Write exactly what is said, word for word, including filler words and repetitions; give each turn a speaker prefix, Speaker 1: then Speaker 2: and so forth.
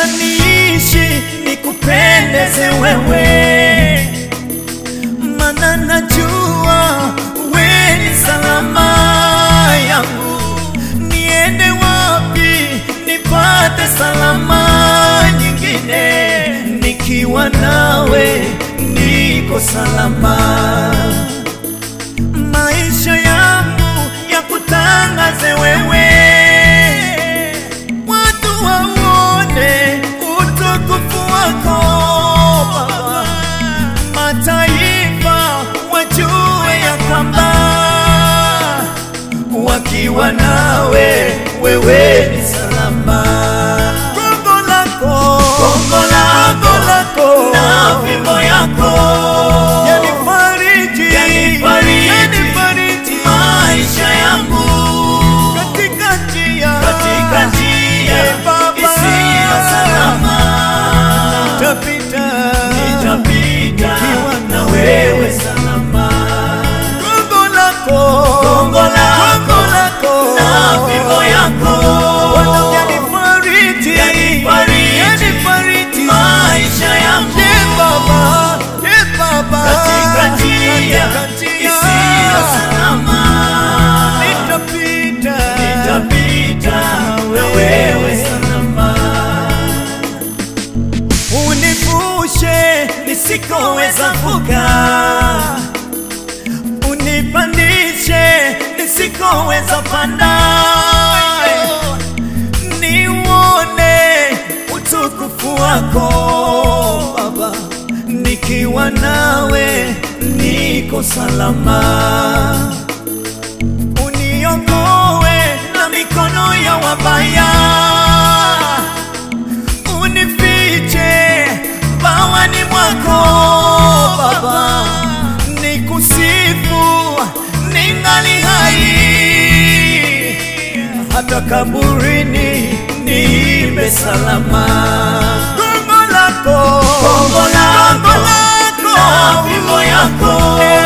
Speaker 1: nataka niishi nikupendeze wewe, maana najua wewe ni salama yangu. Niende wapi nipate salama nyingine? Nikiwa nawe niko salama. Maisha yangu ya kutangaze wewe, watu waone utukufu wako Baba. Mataifa wajue ya kwamba wakiwa nawe wewe ni salama. Gongo lako, gongo lako, lako na fimbo yako yanifariji, yanifariji, yanifariji maisha yangu katika njia, katika njia isiyo salama. Nitapita, nitapita na wewe salama. Gongo lako, gongo lako, lako na fimbo yako yanifariji, yanifariji, yanifariji maisha yangu. Ye Baba, ye Baba, katika njia isiyo salama. Nitapita, nitapita na wewe salama. Univushe nisikoweza vuka, unipandishe nisikoweza panda, niuone utukufu wako Baba. Nikiwa nawe niko salama. Uniokoe na mikono ya wabaya, unifiche bawani mwako Baba. Nikusifu ningali hai, hata kaburini niimbe salama. Gongo lako, gongo lako na fimbo yako